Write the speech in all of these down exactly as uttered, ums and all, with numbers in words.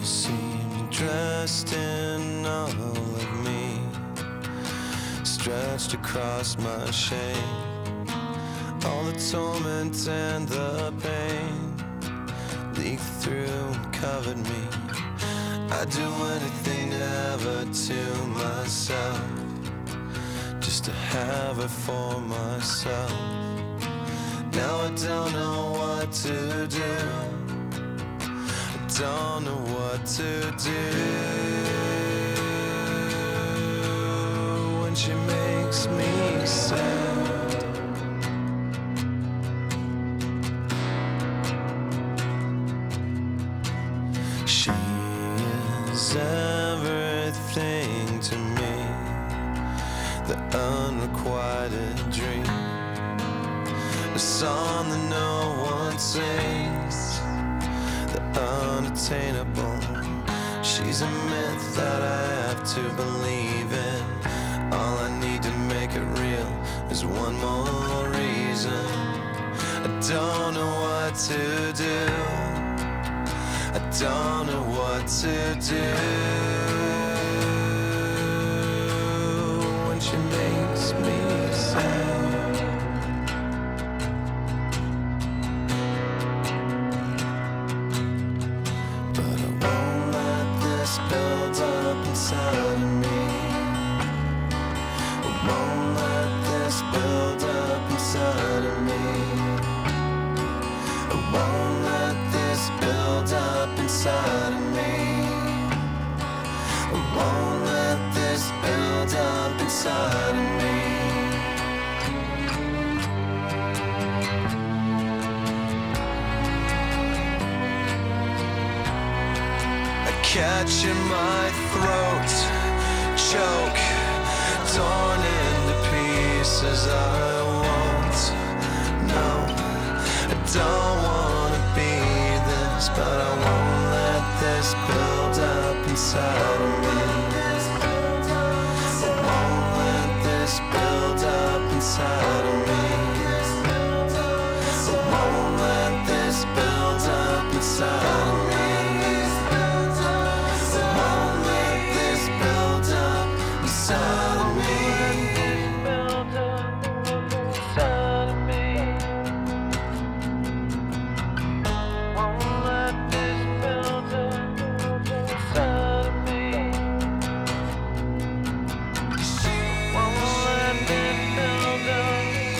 You see me dressed in all of me, stretched across my shame. All the torment and the pain leaked through and covered me. I'd do anything to have her to myself, just to have her for myself. Now I don't know what to do, I don't know what to do when she makes me sad. She is everything to me, the unrequited dream, a song that no one sings, the unattainable. She's a myth that I have to believe in. All I need to make it real is one more reason. I don't know what to do, I don't know what to do when she makes me sad. But I won't let this build up inside of me. I won't let this build up inside of me. I won't let this build up inside of me. I won't let this build up inside of me. I catch in my throat, choke, torn into pieces. I won't, no, I don't wanna be this, but I won't let this build up inside of me. I won't let this build up inside of me. I won't let this build up inside of me. I won't let this build up inside of me. Inside of me.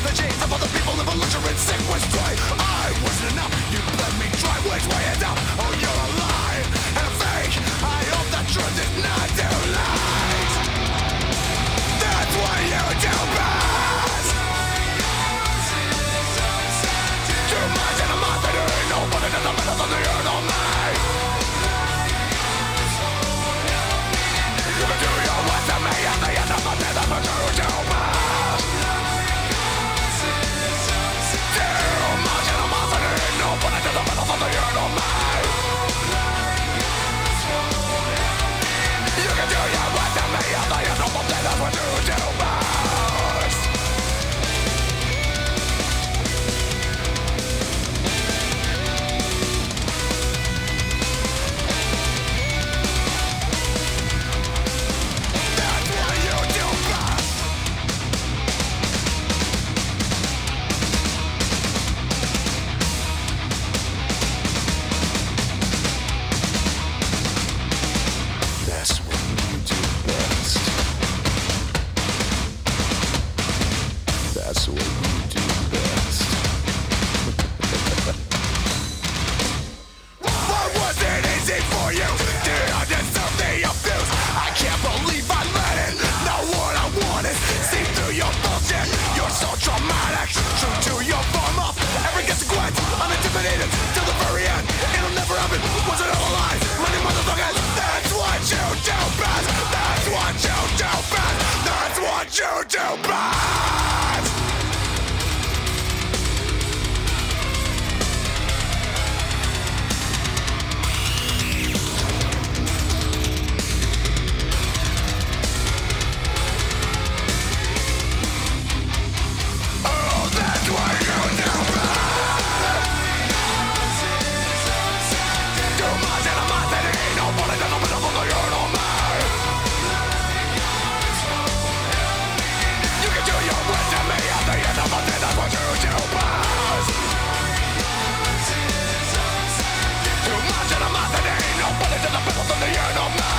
The chains of other people live a luxury sick was dry. I wasn't enough, you let me try. Which way is up? Oh, you're a lie and a fake. I hope the truth is not too late. That's what you do best. Too much in a month and there ain't nobody in the middle of the earth on me. You can do your worst to me at the end of the day, that's what you do best. Too much in a month and there ain't nobody in the middle of the earth on me. You can do your worst to me at the end of the day, that's what you do best. You do bad. Oh, that's what you do bad. Too much in a month and ain't nobody in the middle of the earth on me. Do your worst to me at the end of the day, that's what you do best. Too much in a month and ain't nobody to the middle of the end of me.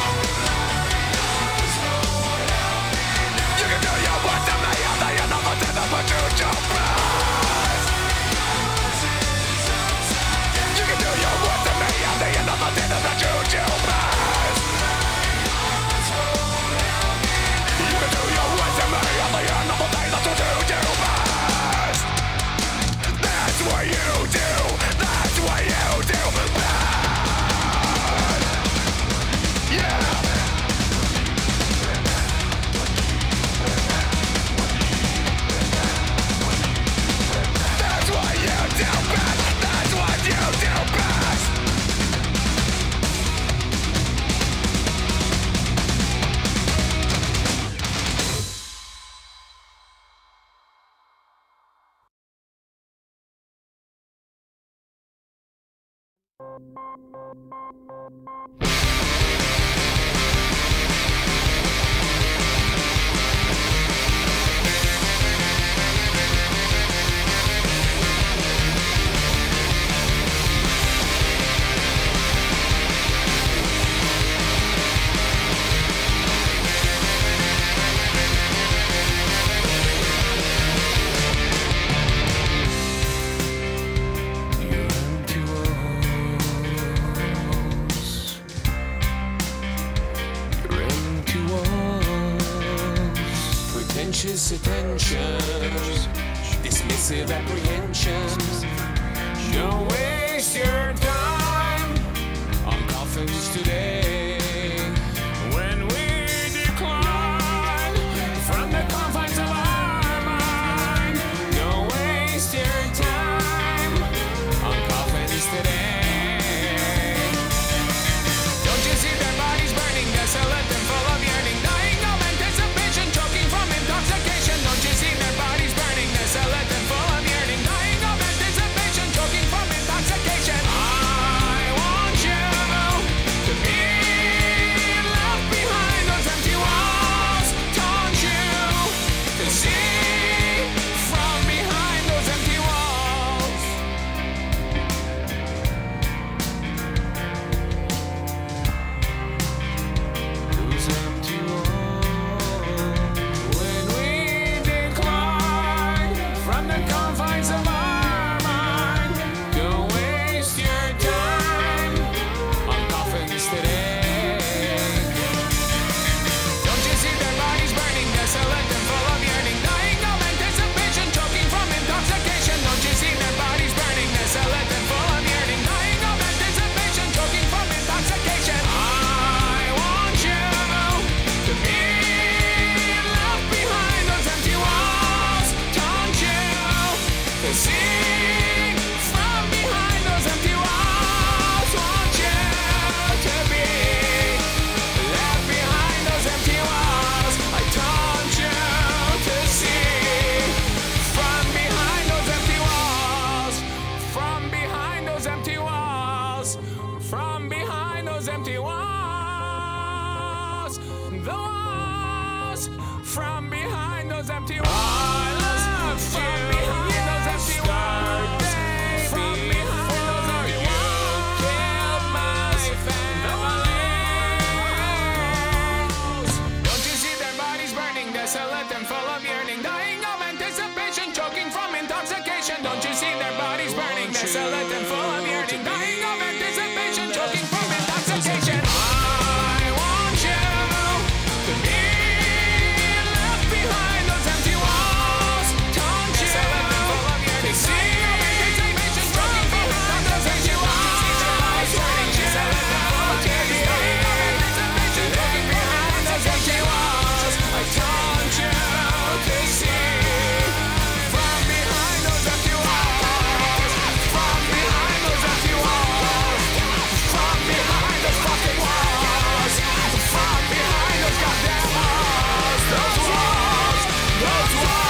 You can do your worst to me at the end of the day, that's what you do best. You can do your worst to me at the end of the day, that's what you do best. You can do your worst to me at the end of the day, that's what you do best. That's what you do, that's what you do best. Yeah. That's what you do best, that's what you do best. Attentions, dismissive apprehensions. Don't waste your time on coffins today. When we decline from the confines of our mind, don't waste your time on coffins today. Don't you see their bodies burning, desolate and full of yearning, dying of anticipation, choking from intoxication. Don't you see their bodies burning, desolate and full of yearning, dying of anticipation, choking from intoxication. I want you to be yearning, dying of anticipation, choking from intoxication. Don't you see their bodies burning, desolate and full of yearning, dying of anticipation, choking from intoxication. I want you to be left behind those empty walls. Don't you desolate and full of yearning, dying of anticipation, choking from intoxication. Don't you see their bodies burning, desolate and full of yearning, dying of anticipation, choking behind those empty walls. I told you to see from behind those empty walls, from behind those empty walls, from behind those fucking walls, from behind those goddamn walls, those walls, those walls.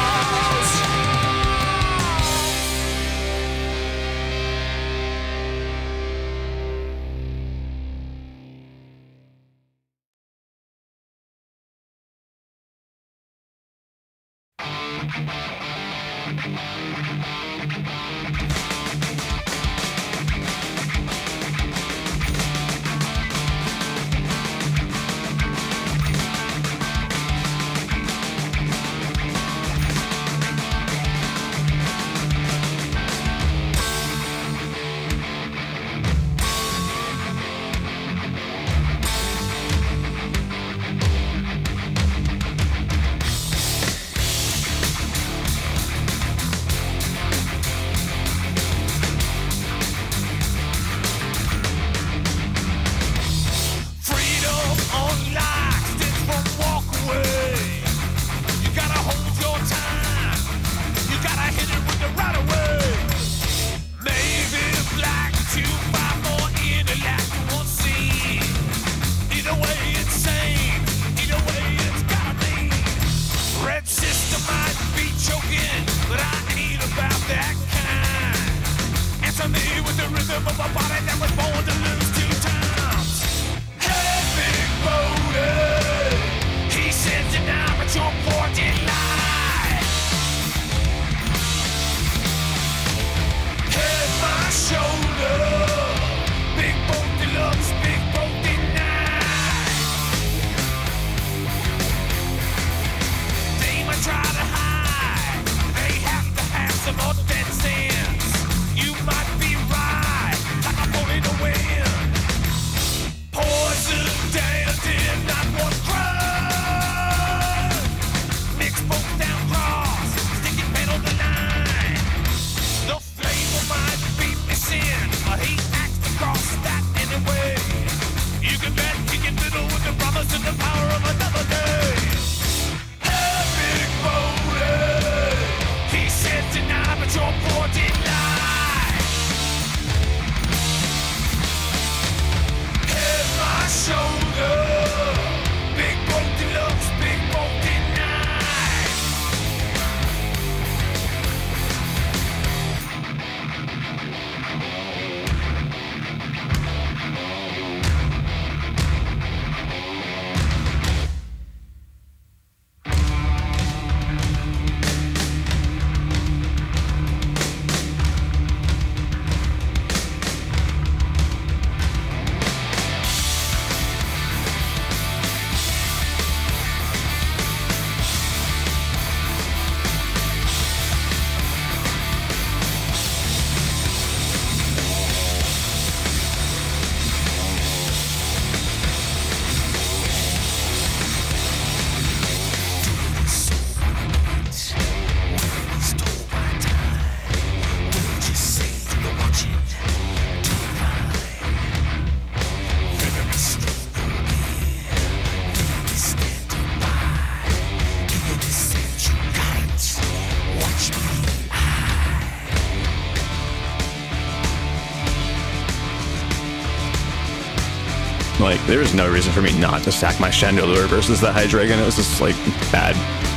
Like, there was no reason for me not to stack my Chandelure versus the Hydreigon. It was just, like, bad,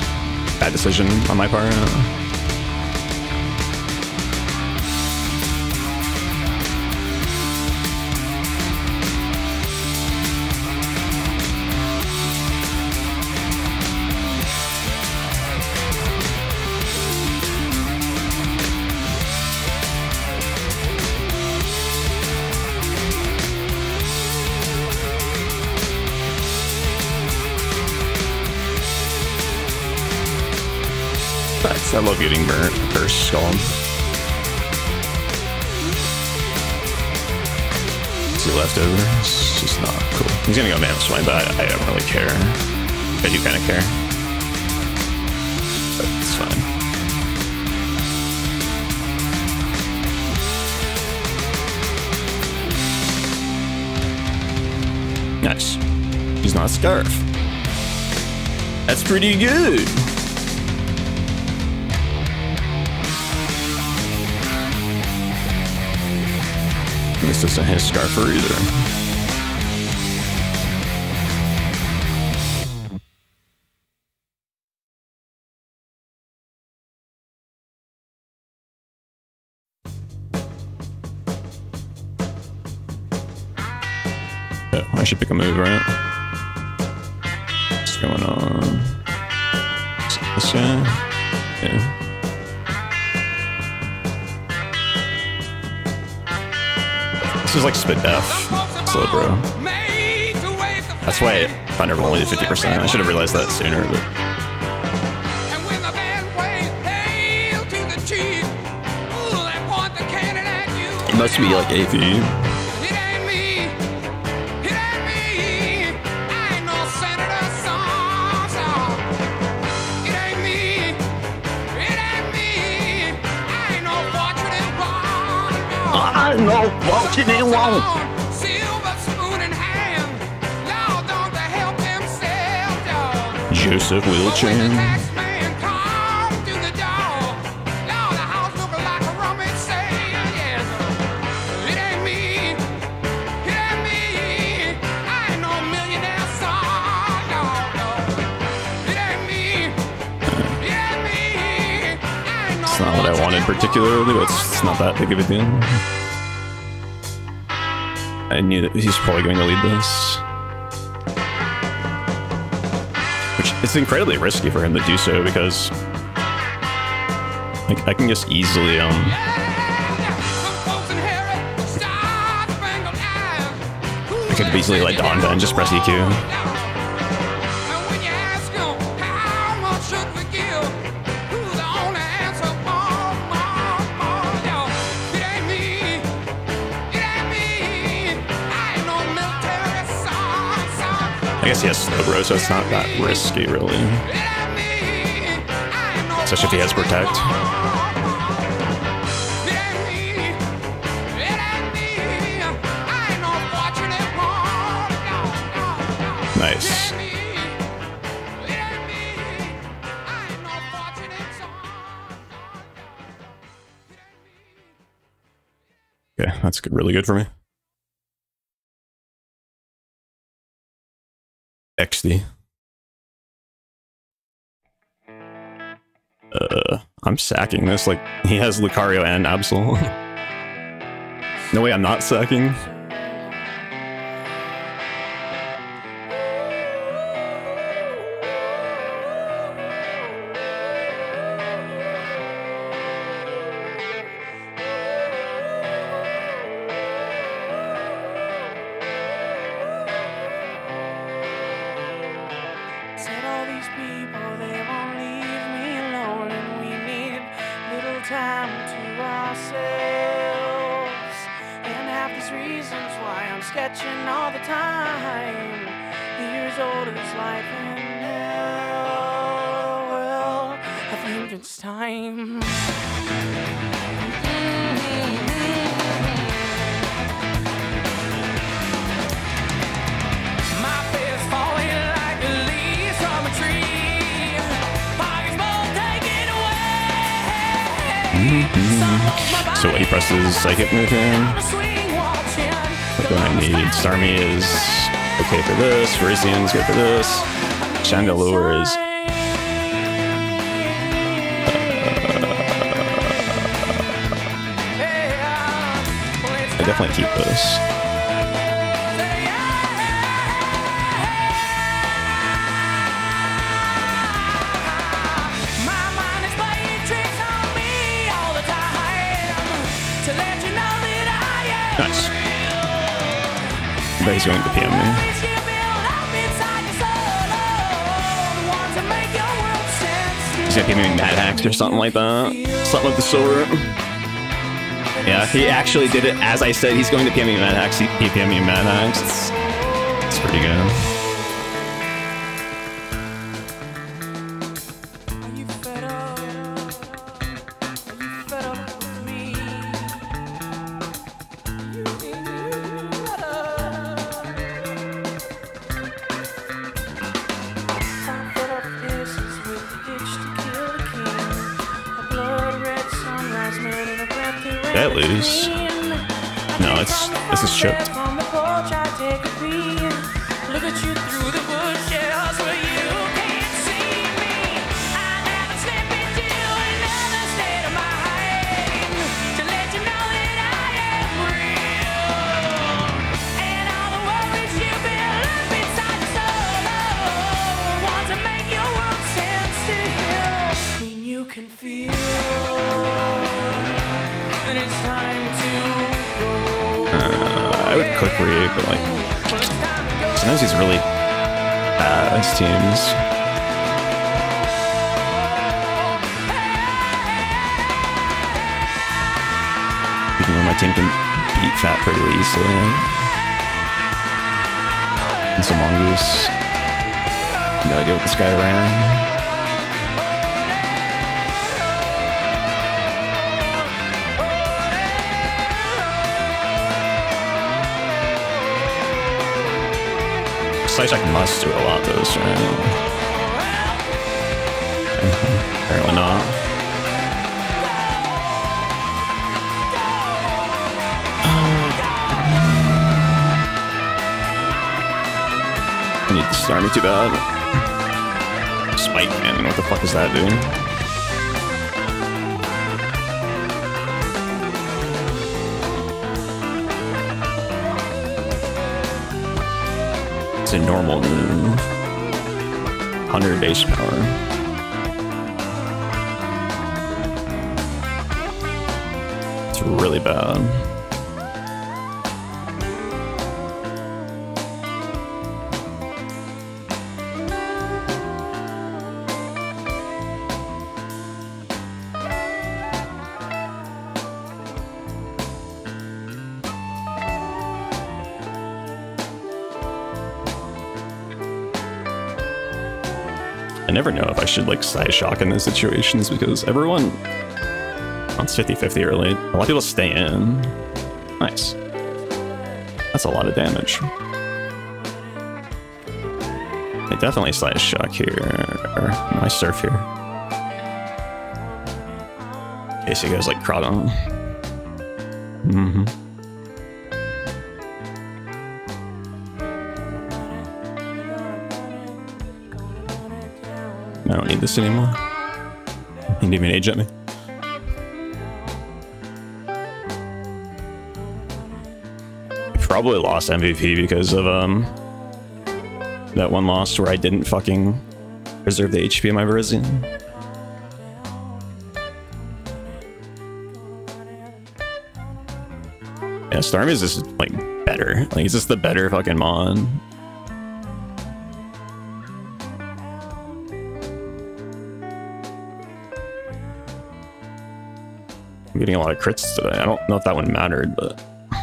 bad decision on my part. I don't know. That's, I love getting burnt per skull. See leftovers. It's just not cool. He's gonna go man swine, but I, I don't really care. I do kind of care. But it's fine. Nice. He's not Scarf. That's pretty good. This isn't his Scarfer either. Oh, I should pick a move, right? What's going on? Is it this guy? Yeah. This is like spit def. Slow bro. That's why Thunder only did fifty percent. I should have realized that sooner, but. It must be like A P. I know walking in one. Silver spoon in hand. Lord, don't they help themselves, y'all. Joseph Wilchin. It's not what I wanted particularly, but it's not that big of a deal. I knew that he's probably going to lead this. Which, it's incredibly risky for him to do so, because like, I can just easily, um... I could easily let Donda and just press E Q. I guess he has slow bro, so it's not that risky, really. Especially if he has protect. Nice. Okay, that's good, really good for me. X D. Uh, I'm sacking this. Like, he has Lucario and Absol. No way I'm not sacking. So what, he presses Psychic move in. But then I need Starmie is okay for this, Virizian's good for this, Chandelure is... Uh, I definitely keep this. Nice. But he's going to P M me. he's gonna be maybe Mad Hacks or something like that. Something of the sort. Yeah, he actually did it as I said he's going to P M me Mad Hacks. He P M me Mad Hacks. It's, it's pretty good. Did I lose? No, it's this is chipped. I would click read, but like sometimes he's really bad as teams. Even though my team can beat Fat pretty easily. And some mongoose. No idea what this guy ran. Psyshock must do a lot of this, right? Apparently not. I need to start me too bad. Spike Man, what the fuck is that doing? It's a normal move. one hundred base power. It's really bad. I never know if I should like size shock in those situations because everyone wants fifty fifty early. A lot of people stay in. Nice. That's a lot of damage. I definitely size shock here. Or I surf here. In case you guys like Crawdon. Mm-hmm. I don't need this anymore. You can give me an age at me. Probably lost M V P because of um that one loss where I didn't fucking preserve the H P of my Virizion. Yeah, Starmie is just like better. Like he's just the better fucking mon. I'm getting a lot of crits today. I don't know if that one mattered, but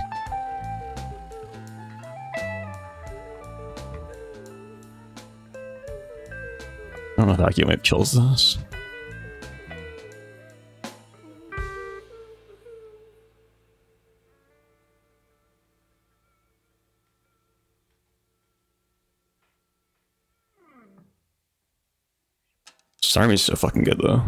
I don't know if Vacuum Wave kills this. Starmie's so fucking good though.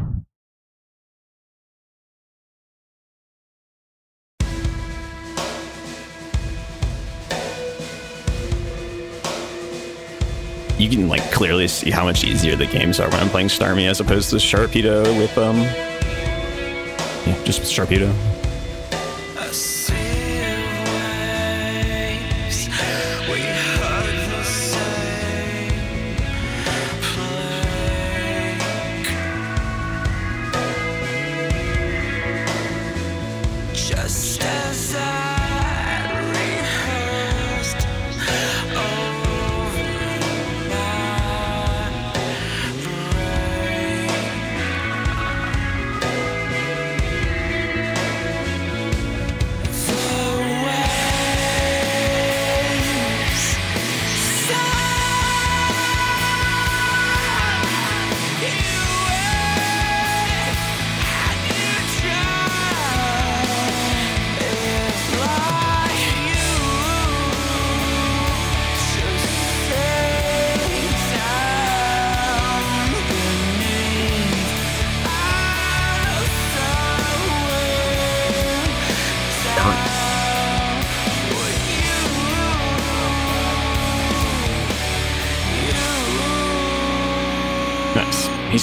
You can like clearly see how much easier the games are when I'm playing Starmie as opposed to Sharpedo with um yeah, just with Sharpedo.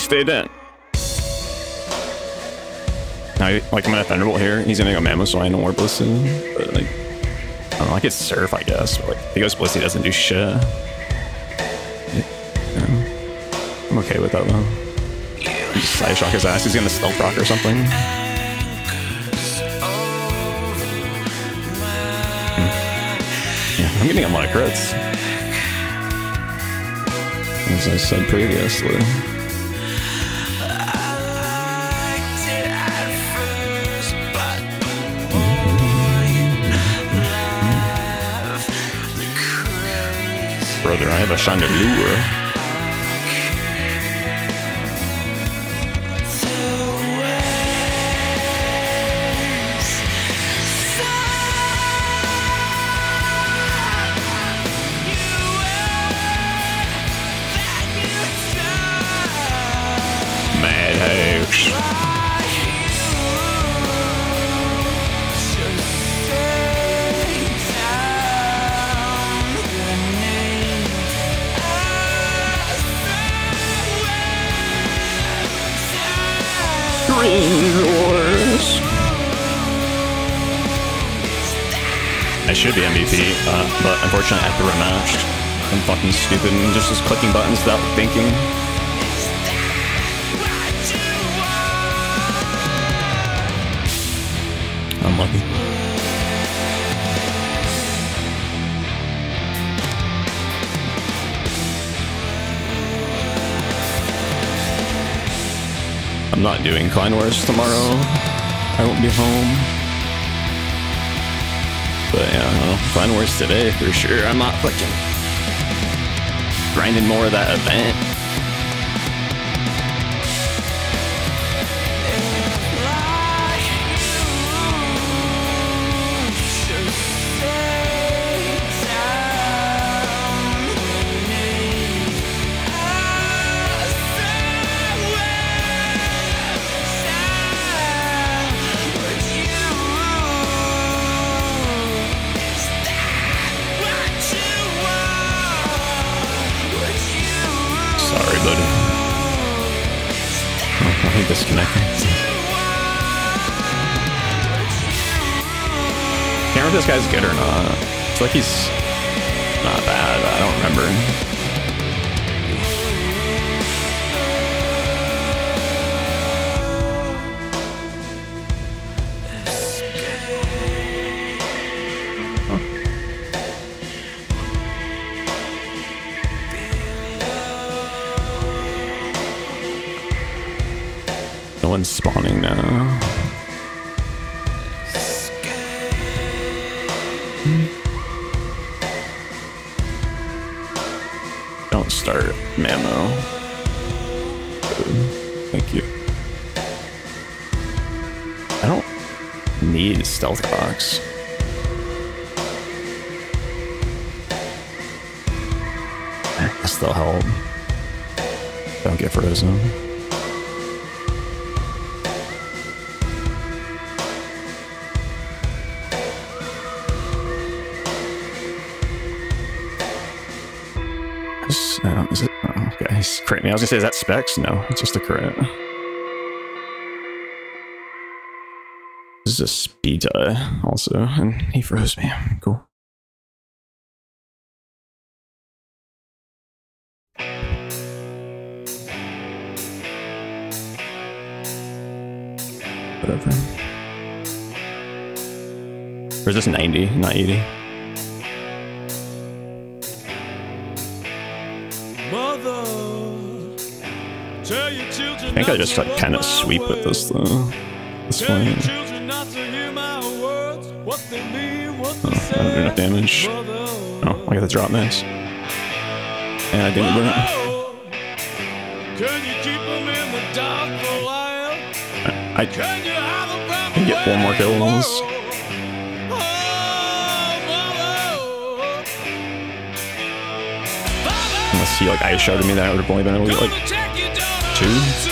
stay dead. Now, like, I'm gonna Thunderbolt here. He's gonna go Mamoswine or Blissey. But, like, I don't know. I could Surf, I guess. But, like, if he goes Blissey, doesn't do shit. Yeah. I'm okay with that, though. Just Side Shock his ass. He's gonna Stealth Rock or something. Hmm. Yeah, I'm getting a lot of crits. As I said previously. Brother, I have a Chandelure. I should be M V P, uh, but unfortunately I have to rematch. I'm fucking stupid and just, just clicking buttons without thinking. Unlucky. I'm not doing Clan Wars tomorrow. I won't be home. But yeah, well, Clan Wars today for sure. I'm not fucking grinding more of that event. Disconnecting. Can't remember if this guy's good or not. It's like he's not bad, but I don't remember. One's spawning now. Don't start, Mamo. Good. Thank you. I don't need Stealth Rocks. I guess they'll help. Don't get frozen. Um, is it? Oh, okay, he's crit me. I was gonna say, is that Specs? No, it's just a crit. This is a speed tie also, and he froze me. Cool. Whatever. Or is this ninety, not eighty? I think I just like kind of sweep with this though. This one. Oh, I don't do enough damage. Oh, I got the drop miss. And I didn't win it. I, I can get four more kills. Unless he like ice sharded me, then I would have only been able to get like two.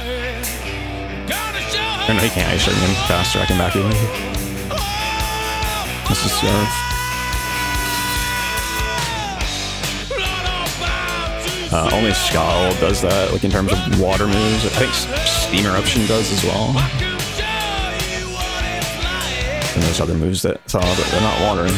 Or no, he can't ice shard me faster. I can back you in. This is Scarf. Uh, only Skull does that, like in terms of water moves. I think Steam Eruption does as well. And there's other moves that saw, but they're not watering.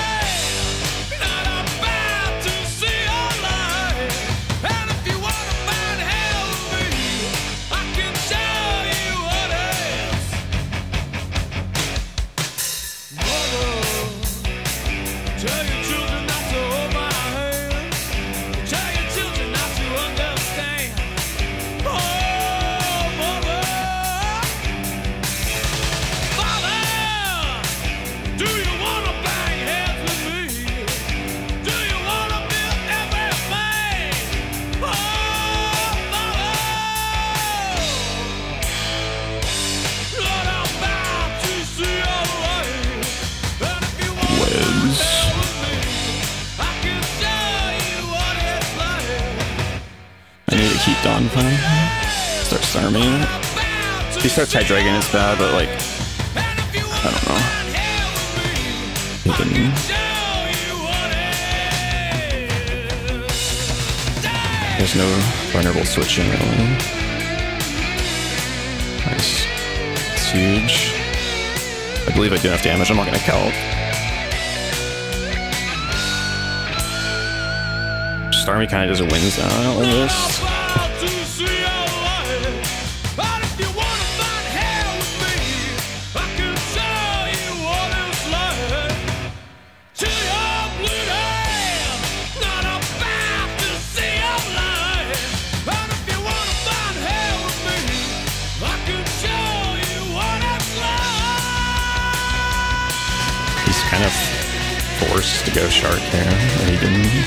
Keep Donphan. Start Starmie. If he starts Hydreigon, it's bad, but like, I don't know. He can... There's no vulnerable switching really. Nice. It's huge. I believe I do enough damage. I'm not gonna Calc. Starmie kind of just wins out on this. He's kind of forced to go Shark there, but he didn't.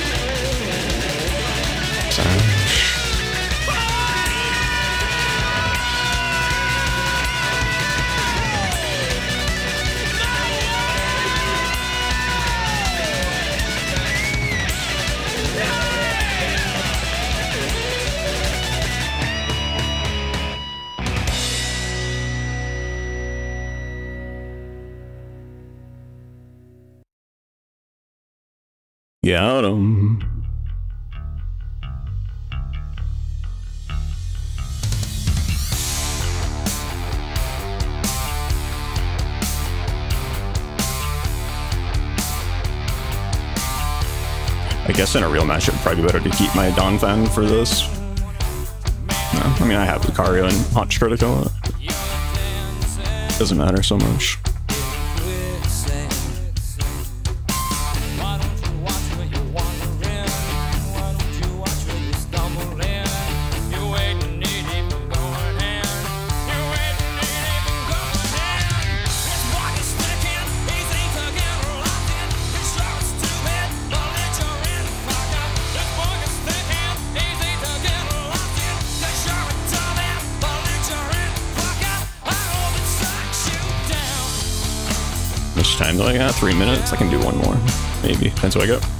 Got him. I guess in a real match, it'd probably be better to keep my Donphan for this. No, I mean, I have Lucario and Hot Critical. Doesn't matter so much. Much time do I got? Three minutes? I can do one more. Maybe. Depends who I go.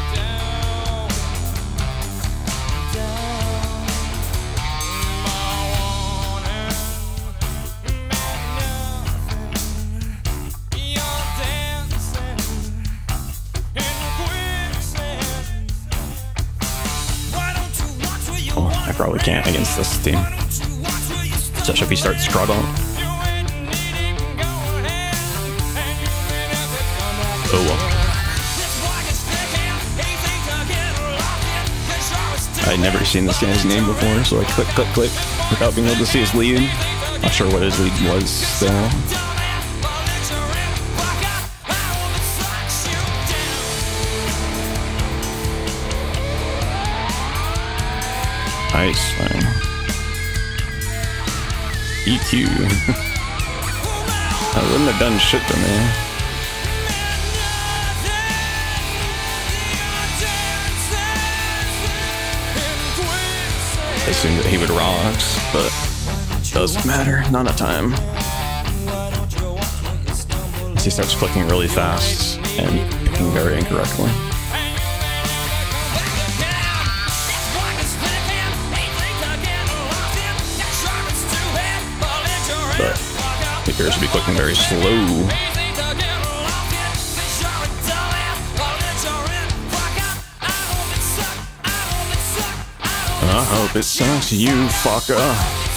Oh, I probably can't against this team. Especially if he starts Scrubble. Oh well. I'd never seen this guy's name before, so I click, click, click without being able to see his lead. Not sure what his lead was still. Nice, fine. E Q. I wouldn't have done shit to me. I assumed that he would rocks, but doesn't matter. Not enough time. He starts clicking really fast and picking very incorrectly. But he appears to be clicking very slow. I hope it sucks, you fucker.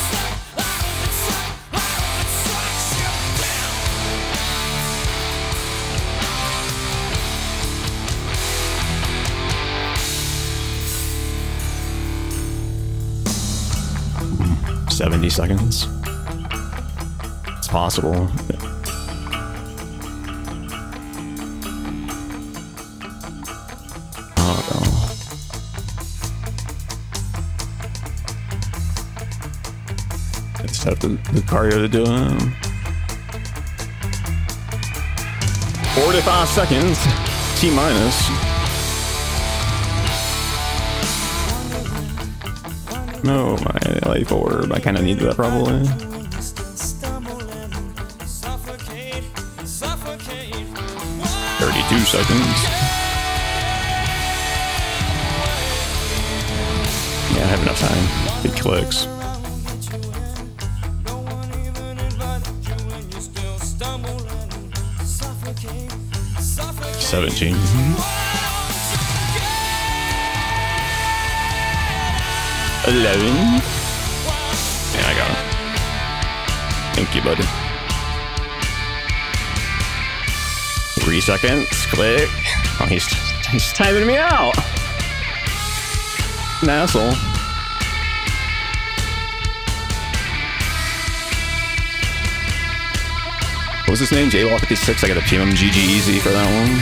seventy seconds. It's possible. Oh no. I just have the, the cardio to do it. forty-five seconds. T minus. No, my life orb. I kind of need that probably. thirty-two seconds. Yeah, I have enough time. Big clicks. seventeen. eleven. Yeah, I got it. Thank you, buddy. Three seconds. Click. Oh, he's, he's timing me out. An asshole. What was his name? J Law fifty-six. I got a P M G G easy for that one.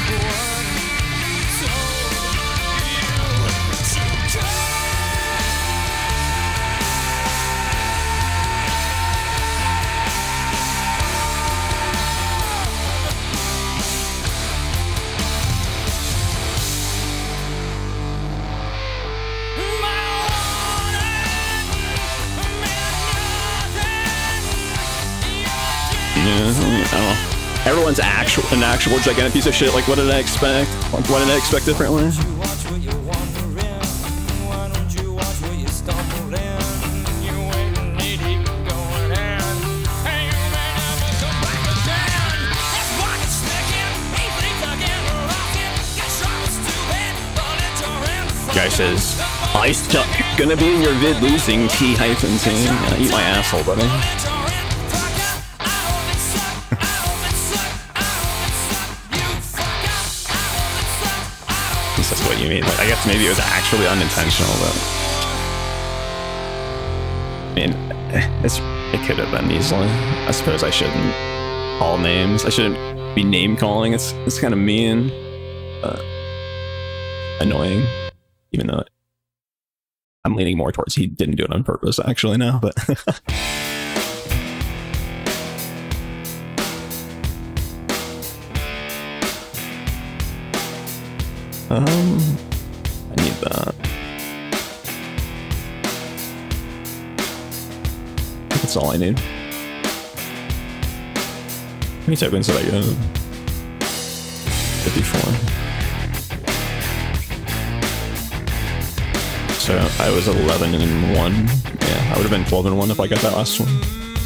Everyone's actual an actual gigantic piece of shit. Like, what did I expect? Like, what did I expect differently? Guy says, I stuck. Gonna be in your vid losing T hyphen team. Yeah, eat my asshole, buddy. That's what you mean. Like, I guess maybe it was actually unintentional, but I mean, it's, it could have been easily. I suppose I shouldn't call names. I shouldn't be name calling. It's it's kind of mean, uh, annoying. Even though I'm leaning more towards he didn't do it on purpose, actually now. But Um, I need that. That's all I need. How many tokens did I get? fifty-four. So I was eleven and one. Yeah, I would have been twelve and one if I got that last one.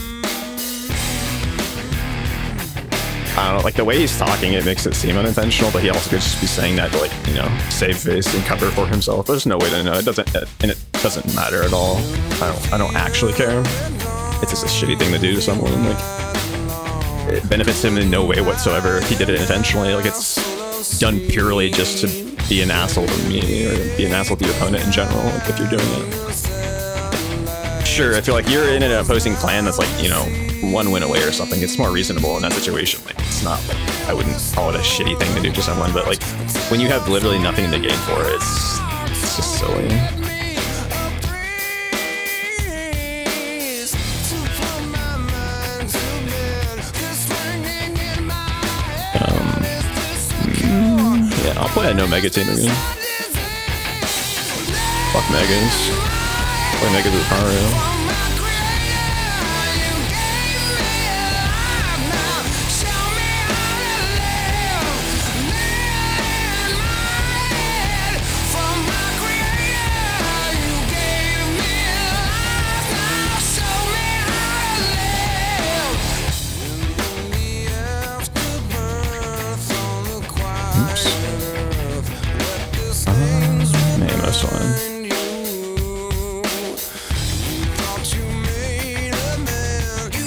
I don't know, like the way he's talking, it makes it seem unintentional, but he also could just be saying that to, like, you know, save face and cover for himself. There's no way to know. It doesn't, and it doesn't matter at all. I don't, I don't actually care. It's just a shitty thing to do to someone. Like, it benefits him in no way whatsoever if he did it intentionally. Like, it's done purely just to be an asshole to me or be an asshole to your opponent in general. Like, if you're doing it, sure, I feel like you're in an opposing clan that's like, you know, one win away or something. It's more reasonable in that situation. Like, it's not like, I wouldn't call it a shitty thing to do to someone, but like when you have literally nothing to gain for it, it's, it's just silly. Um, yeah, I'll play a no Mega team again. Fuck Megas. Play Megas with Mario.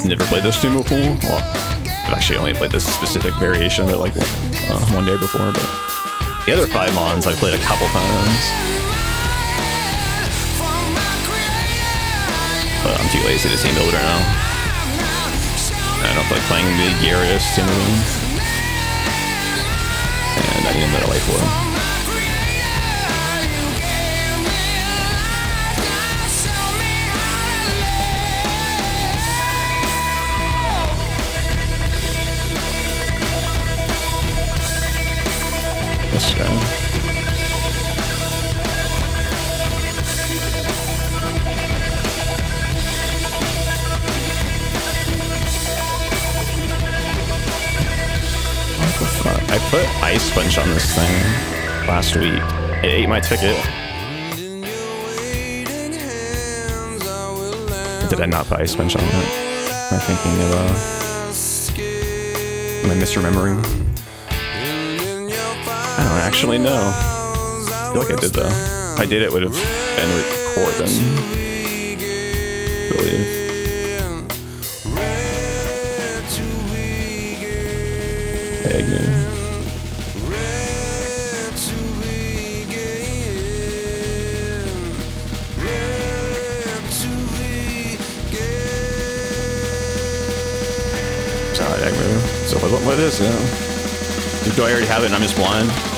never played this tune before. Well, I've actually only played this specific variation of it like uh, one day before, but the other five mons I've played a couple times. But I'm too lazy to team build right now. I don't feel like playing the Gyarados team building. And I need another life for him. Let's go. What the fuck? I put Ice Punch on this thing last week. It ate my ticket. Did I not put Ice Punch on it? Am I thinking of uh am I misremembering? I don't actually know. I feel like I did though. If I did, it would have been recorded. I believe. Agnew. Sorry, Agnew. So what, what is it? Do I already have it and I'm just blind?